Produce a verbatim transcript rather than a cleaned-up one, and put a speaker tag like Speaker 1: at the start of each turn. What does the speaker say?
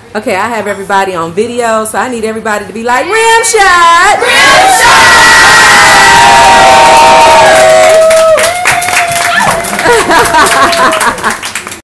Speaker 1: Okay, I have everybody on video, so I need everybody to be like, rim shot!
Speaker 2: Rim shot!